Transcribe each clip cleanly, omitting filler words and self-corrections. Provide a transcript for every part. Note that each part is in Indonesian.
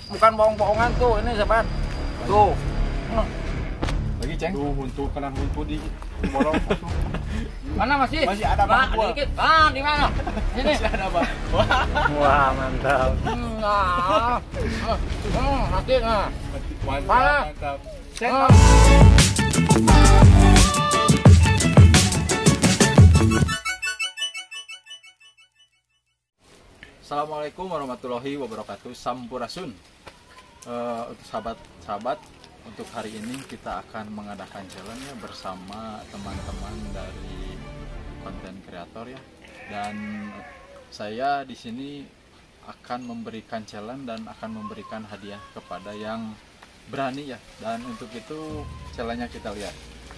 bukan bohong-bohongan tuh, ini sahabat. Tuh. Lagi ceng. Tuh huntu kena huntu di bolong. Mana masih? Masih ada Bang. Dikit. Ah, di mana? Sini. Masih ada Bang. Wah mantap. Mati nah. Mantap. Assalamualaikum warahmatullahi wabarakatuh. Sampurasun. Untuk sahabat-sahabat, untuk hari ini kita akan mengadakan challenge ya bersama teman-teman dari konten kreator ya. Dan saya di sini akan memberikan challenge dan akan memberikan hadiah kepada yang berani ya. Dan untuk itu challenge-nya kita lihat.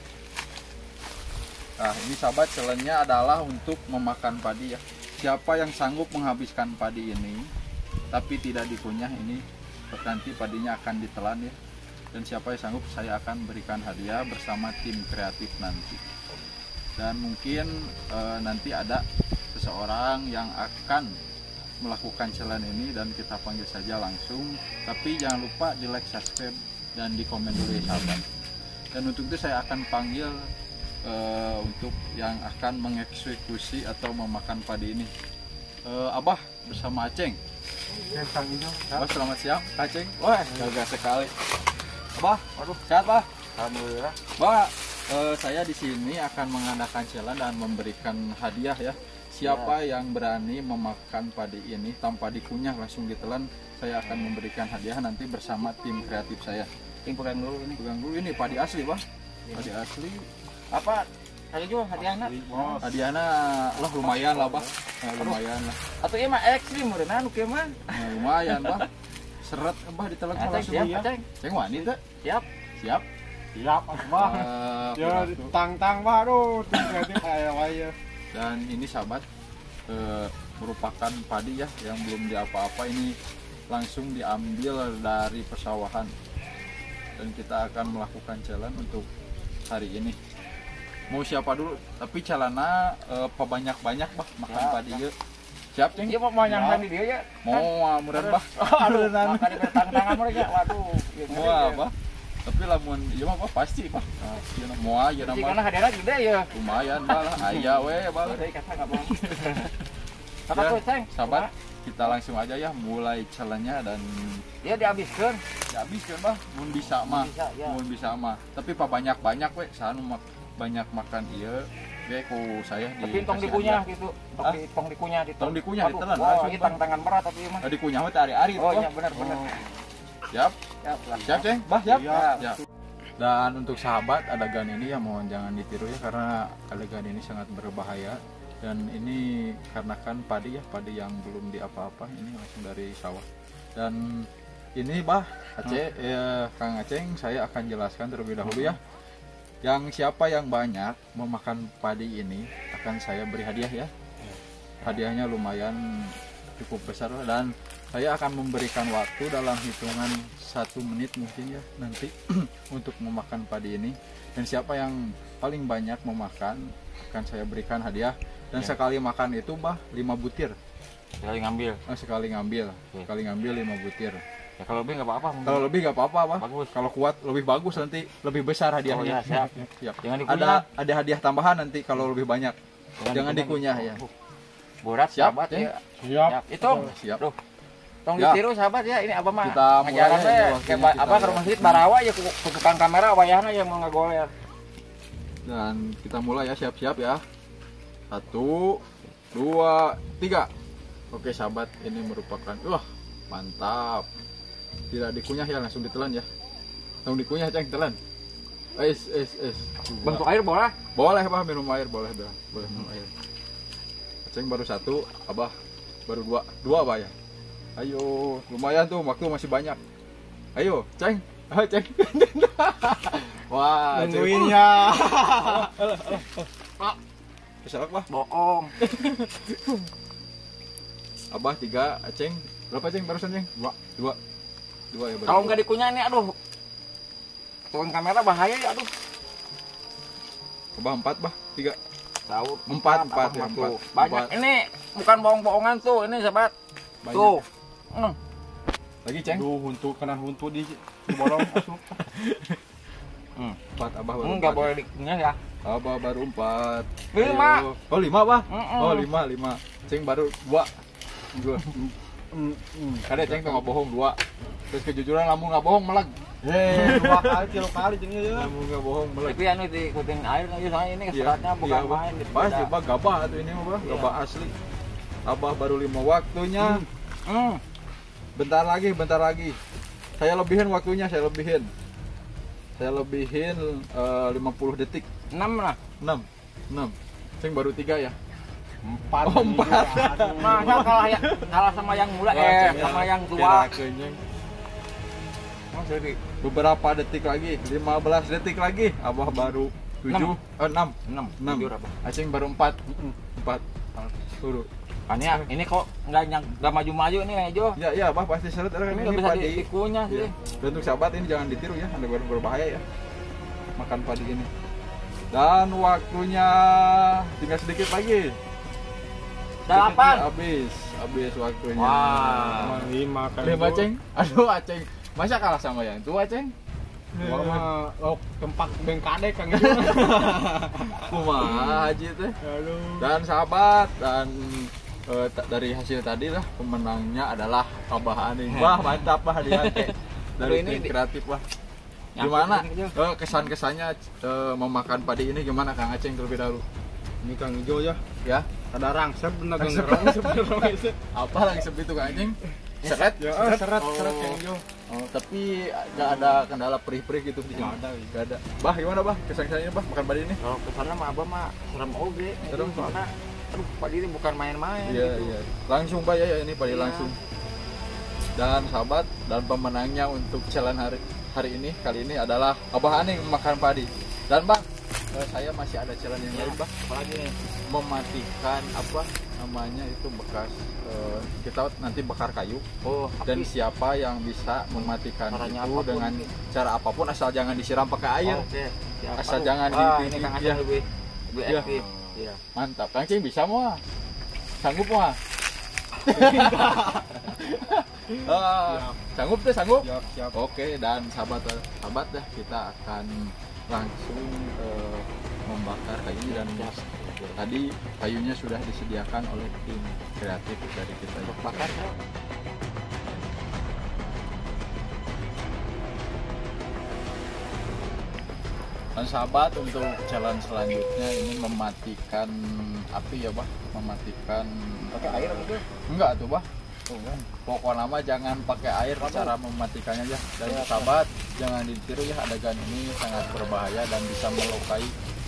Nah, ini sahabat, challenge-nya adalah untuk memakan padi ya. Siapa yang sanggup menghabiskan padi ini tapi tidak dikunyah, ini nanti padinya akan ditelan ya. Dan siapa yang sanggup, saya akan berikan hadiah bersama tim kreatif nanti. Dan mungkin nanti ada seseorang yang akan melakukan challenge ini dan kita panggil saja langsung. Tapi jangan lupa di like, subscribe, dan di komen dulu ya sahabat. Dan untuk itu saya akan panggil untuk yang akan mengeksekusi atau memakan padi ini, Abah bersama Aceng. Abah, selamat siang Aceng. Wah, gagah sekali. Abah, waduh, sehat Bah? Alhamdulillah. Bah, saya di sini akan mengadakan challenge dan memberikan hadiah ya. Siapa yang berani memakan padi ini tanpa dikunyah langsung ditelan, saya akan memberikan hadiah nanti bersama tim kreatif saya. Tim pegang dulu ini. Pegang dulu, ini padi asli Bah. Padi asli. Apa? Ada juga hadiahnya. Hadiahnya lah lumayan lah Bah. Nah, lumayan lah. Atau ieu mah ekstrim meureunna nu kieu mah. Nah, lumayan Bah. Seret Bah ditelan langsung ya. Ceng wani teh. Siap. Siap. Siap Bang. Ya tang-tang Bang, aduh, kreatif aya wae. Dan ini sahabat, merupakan padi ya yang belum diapa-apa, ini langsung diambil dari persawahan. Dan kita akan melakukan challenge untuk hari ini. Mau siapa dulu? Tapi celana banyak-banyak Bah makan padi yuk. Siap Ceng? Iya mau nyangkan di dia ya. Mau meureun Bah. Aduh, makan di tangan mereka. Waduh. Mau apa? Tapi lamun ieu mah pasti Bah. Ieu mau aja Jadi nama. karena hadiahnya gede ya. Lumayan Bah lah. Aya we Bah. Dari kata enggak bohong. Apa tuh, Ceng? Sahabat, kita langsung aja ya mulai challenge-nya dan Dia dihabiskan. dihabiskeun Bah. Mun bisa mah. Ya. Mun bisa mah. Tapi banyak-banyak we, sanu banyak makan ieu. Ge ku saya di. Tapi tong dikunyah gitu. Tong dikunyah di Tong dikunyah ditelan Wah, langsung, ini Bang. tangan berat tapi mah. Dikunyah mah teh ari-ari Oh Bah. iya benar. Siap? Siap Ceng? Bah, siap? Siap. Dan untuk sahabat, adegan ini ya mohon jangan ditiru ya, karena adegan ini sangat berbahaya. Dan ini karena kan padi ya, padi yang belum diapa-apa, ini langsung dari sawah. Dan ini Bah, Kang Aceng, saya akan jelaskan terlebih dahulu ya. Yang siapa yang banyak memakan padi ini akan saya beri hadiah ya. Hadiahnya lumayan cukup besar dan saya akan memberikan waktu dalam hitungan 1 menit mungkin ya nanti untuk memakan padi ini. Dan siapa yang paling banyak memakan akan saya berikan hadiah. Dan sekali makan itu Bah 5 butir. Sekali ngambil. Sekali ngambil 5 butir. Ya kalau lebih enggak apa-apa. Kalau lebih nggak apa-apa Bah. Bagus. Kalau kuat lebih bagus, nanti lebih besar hadiahnya. Oh ya, siap. Siap. Jangan dikunyah. Ada hadiah tambahan nanti kalau lebih banyak. Jangan dikunyah ya. Berat Siap, sahabat Ceng? ya. Siap. Itu. Siap. Tuh. Tong Ya. ditiru sahabat ya. Ini apa mah? Kita mulai ajaran ya, teh waktunya kayak kita apa ke rumah sakit barawa ya ku tukang kamera wayahna yang mau ngagoler. Dan kita mulai ya, siap-siap ya. 1, 2, 3. Oke sahabat, ini merupakan mantap. Tidak dikunyah ya, langsung ditelan ya. Langsung dikunyah Ceng, telan. Bentuk air boleh? Boleh Bah minum air, boleh minum air. Ceng baru 1, Abah baru 2 Bah ya. Ayo, lumayan tuh, waktu masih banyak. Ayo, Ceng. Ceng. Wah, Nungguin ya. Keselak Bah. Bohong. Abah 3, Aceng berapa Ceng barusan Ceng? 2 ya baru. Kalau nggak dikunyah ini aduh. Tukang kamera bahaya ya aduh. Abah 4 Bah, 3. Tahu 4 ya, tuh. 4. Banyak ini bukan bohong-bohongan tuh ini sahabat. Banyak. Tuh. Lagi ceng. Aduh, kena huntu di bolong asup. Empat abah baru. Enggak empat. boleh dikunyah ya. Abah baru 4. 5. Ayo. Oh 5 bah. Mm-mm. Oh 5. Ceng baru 2. Kada ceng tuh nggak bohong 2. Terus kejujuran lamun nggak bohong melag. Heh, 2 kali 3 kali jeung ya. Lamun nggak bohong melag. Tapi anu diikutin air lagi soalnya ini seratnya bukan Bah. main. Pas coba gabah tuh ini mah bah, Iya. gabah asli. Abah baru 5 waktunya. Hmm. Bentar lagi. Saya lebihin waktunya, saya lebihin 50 detik. 6 lah. 6. Ceng baru 3 ya. 4. Oh, 4. Masa kalah sama yang muda sama yang tua. Oh, sorry. Beberapa detik lagi, 15 detik lagi. Abah baru 7, 6. 6. Jujur apa? Aceng baru 4. 4. Suruh. Kan ya, ini kok enggak maju-maju nih, Jo. Ya, Abah pasti seret kan Ini ini bisa padi. dikunyah sih. Iya. Dan untuk sahabat ini jangan ditiru ya, Anda berbahaya ya. Makan padi ini. Dan waktunya tinggal sedikit lagi. 8. Habis waktunya. Wah. 5 kali. 5 Ceng. Aduh, Aceng. Masa kalah sama yang tua, Ceng? Gua mah tempat bengkade Kang. Kumaha haji teh. Aduh. Dan sahabat dan dari hasil tadi lah pemenangnya adalah Abah Aning. Wah, mantap Bah dia teh. Dari Aduh, ini tim kreatif Bah. Yang Gimana penting, kesan-kesannya memakan padi ini gimana Kang Aceng terlebih dahulu? Ini Kang Ijo ya. Ya. Ada rangsep bener Rangsep. genger. Apa lagi seperti itu Kang Aceng? Seret? Ya, seret Kang Ijo. Oh, tapi gak ada kendala perih-perih gitu di sini. Nggak ada. Gak ada. Bah, gimana Bah? Kesan-kesannya Bah makan padi ini? Kalau kesana mah Abah mah serem oge. Serem. Soalnya aduh, padi ini bukan main-main Iya, gitu. iya. Langsung Pak ya ini padi Iya. langsung. Dan sahabat dan pemenangnya untuk challenge hari ini kali ini adalah Abah Aning makan padi. Dan Bang, saya masih ada challenge yang lain Bang. Apalagi nih? Mematikan apa namanya itu bekas kita nanti bakar kayu. Oh, Dan api. siapa yang bisa mematikan Caranya itu apapun. dengan cara apapun asal jangan disiram pakai air. Oh, oke. Siap. Asal Aduh. jangan Wah, di- ini Kang iya. Aceng lebih Iya. aktif. Iya. Mantap, Kang Cing bisa mau? Sanggup mau? Sanggup deh, sanggup. Siap. Oke, dan sahabat dah kita akan langsung membakar kayunya dan tadi kayunya sudah disediakan oleh tim kreatif dari kita. Bakar. Dan sahabat untuk challenge selanjutnya ini mematikan api ya Bah, mematikan Pakai air gitu. enggak tuh Bah. Pokoknya mah jangan pakai air cara mematikannya ya. Dan sahabat jangan ditiru ya, adegan ini sangat berbahaya dan bisa melukai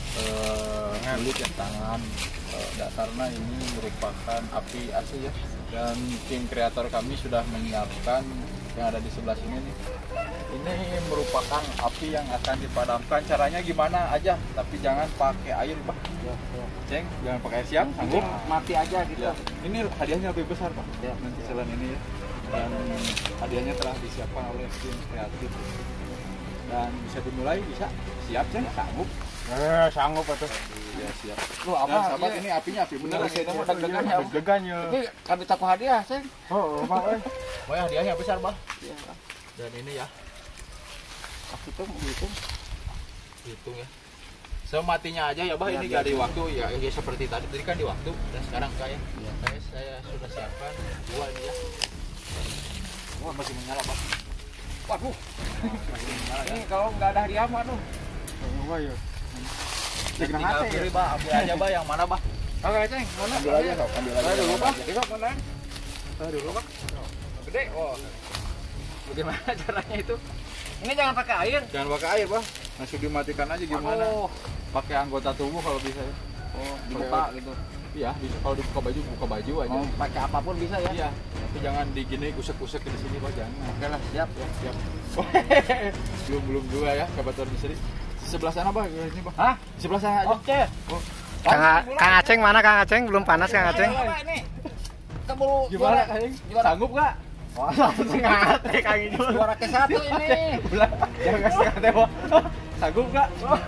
kulit ya, tangan karena ini merupakan api asli ya. Dan tim kreator kami sudah menyiapkan yang ada di sebelah sini nih. Ini merupakan api yang akan dipadamkan. Caranya gimana aja, tapi jangan pakai air Pak. Ceng, jangan pakai air, siap? Sanggup? Mati aja gitu. Ya, ini hadiahnya lebih besar Pak. Ya. Nanti selain ini ya. Dan hadiahnya telah disiapkan oleh tim kreatif. Dan bisa dimulai, bisa? Siap Ceng? Sanggup? Sanggup atuh. Ya siap. Lu Dan apa? sahabat Iya. ini apinya api bener. Iya, saya mau deg-degan ya. Deg-degan ya. Tapi kami taku hadiah, Seng. Oh, Pak euy. Oh ya, hadiahnya besar Bang. Iya. Dan ini ya, Aku tuh gitu. hitung ya. Sematinya aja ya Bah, Ya, ini biar. gak di waktu ya, ya seperti tadi kan di waktu. Dan sekarang kayak saya sudah siapkan 2 ini ya. Wah, masih menyala, Pak. Waduh. Masih menyala ya. Ini kalau nggak ada hadiah mah aduh. Apa ya? Tinggal hati, pilih Bah, ambil aja Bah yang mana Bah. Oke, Ceng. Mana? Ambil aja, sok, ambil aja. Saya dulu, yang Pak. mana aja. Bisa mana? Saya dulu Pak. Gede. Oh. Bagaimana caranya itu? Ini jangan pakai air. Jangan pakai air Bah, langsung dimatikan aja gimana. Oh, Pakai anggota tubuh kalau bisa ya. oh dibuka gitu. Iya, bisa. Kalau dibuka baju aja. Oh, pakai apapun bisa ya? Iya, tapi jangan digini kusek-kusek di sini Pak, jangan. Oke lah, siap. Ya, siap. belum juga ya, kabar di sini. Sebelah sana Bah, ini Bah. Hah? Sebelah sana aja. Oke. Oh. Kang Aceng mana Kang Aceng? Belum panas Kang Aceng? Apa ini? Keburu Gimana juara. Kang? Juara. Sanggup enggak? Wah, langsung ngate Kang Ijo. Juara ke-1 ini. Belah. Jangan kasih kata Bah. Sanggup enggak?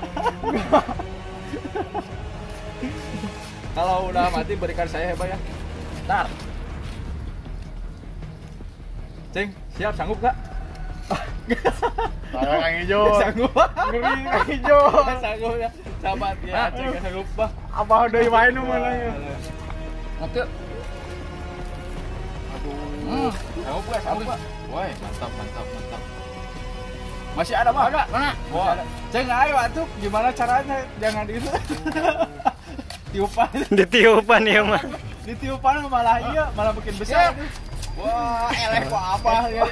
Kalau udah mati berikan saya Bah ya. Ntar. Ceng, Siap, sanggup gak? Ada Kang Ijo. Sanggup. Ngeri Kang Ijo. Sanggup ya. Sahabat ya, Aceng gak sanggup bah. Abah udah main mana ya? Oke. Aduh. Sanggup gak? Sanggup gak? Woi, mantap. Masih ada bah? Ada. Mana? Wah, Ceng ayo atuh, gimana caranya? Jangan itu. Tiupan. Ditiupan ya mah. Ditiupan malah iya, malah bikin besar. Wah, elek kok apa ya?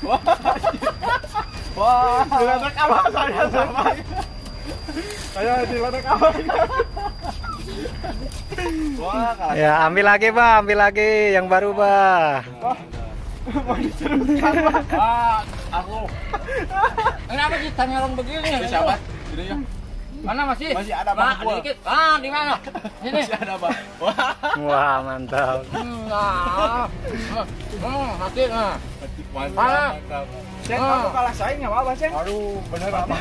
Wah, Diledek abah saya sama. Saya diledek abah. wah, kalah. Ya, ambil lagi yang baru, Bah. Mau diserutkan Bah. Wah, aku. Kenapa sih tanyalong begini? sahabat, ini ya. Mana masih? Masih ada, Nah, Bang, gua. dikit. Ah, di mana? Ini. Masih ada, Bang. Wah, Wah, mantap. Nah. Mati nah. mantap. Ceng, kamu kalah saing enggak apa-apa, Ceng. Aduh, bener apa?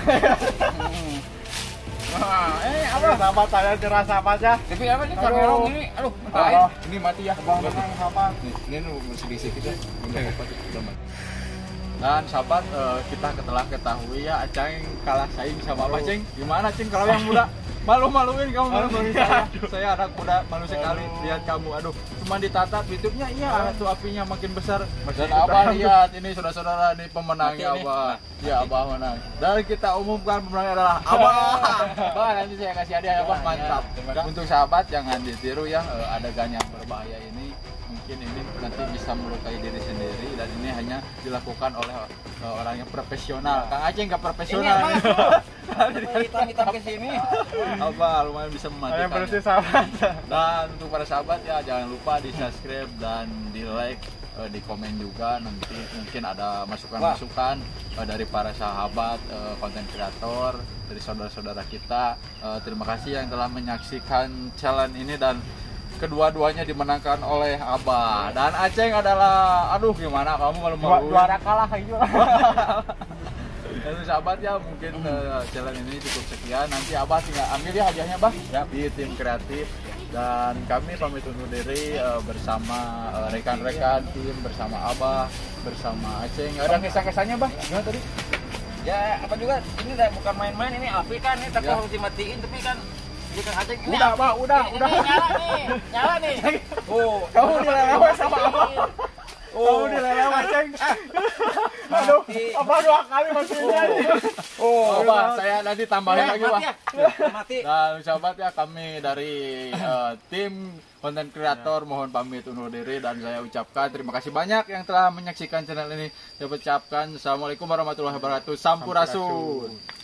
Nah, Apa sahabat saya cerah sahabat ya? tapi apa nih tanyalong ini? Aduh, Ah, ini mati ya. Abah menang sahabat. Ini masih diisi kita. Dan sahabat, kita telah ketahui ya Aceng kalah saing sama Abah Ceng. Gimana Ceng kalau yang muda? Malu-maluin kamu malu-maluin saya. Saya anak muda malu sekali lihat kamu. Aduh, cuma ditatap YouTube-nya iya tuh apinya makin besar. Dan Abah lihat ini saudara-saudara ini pemenangnya Abah. Ya Abah menang. Dan kita umumkan pemenangnya adalah Abah. Abah nanti saya kasih hadiah ya Abah, mantap. Dan untuk sahabat jangan ditiru ya adegan yang berbahaya ini. Mungkin ini nanti bisa melukai diri sendiri dan ini hanya dilakukan oleh orang yang profesional. Kang Aceh nggak profesional. hitam ke sini. Apa lumayan bisa Yang mematikan. bersih sahabat. Dan untuk para sahabat ya jangan lupa di subscribe dan di like, di komen juga nanti mungkin ada masukan-masukan dari para sahabat konten kreator, dari saudara-saudara kita. Terima kasih yang telah menyaksikan challenge ini dan kedua-duanya dimenangkan oleh Abah dan Aceng adalah aduh gimana kamu malu-malu Juara kalah itu. dan sahabat ya mungkin challenge ini cukup sekian, nanti Abah tinggal ambil ya hadiahnya Bah ya di tim kreatif dan kami pamit undur diri bersama rekan-rekan tim, bersama Abah, bersama Aceng. Ada kisah-kisahnya Bah gimana tadi? Ya, apa juga ini bukan main-main ini api kan ini tapi Ya. harus dimatiin tapi kan jika Aceng ini Udah, api. Pak, udah. Ini nyala nih. Oh, Kamu dilelewet sama Abah. Kamu dilelewet Ceng. Aduh, apa 2 kali masih ini. Oh, Abah, saya nanti tambahin lagi Bah. Mati. Dan sahabat ya kami dari tim konten kreator mohon pamit undur diri dan saya ucapkan terima kasih banyak yang telah menyaksikan channel ini. Saya ucapkan assalamualaikum warahmatullahi wabarakatuh. Sampurasun.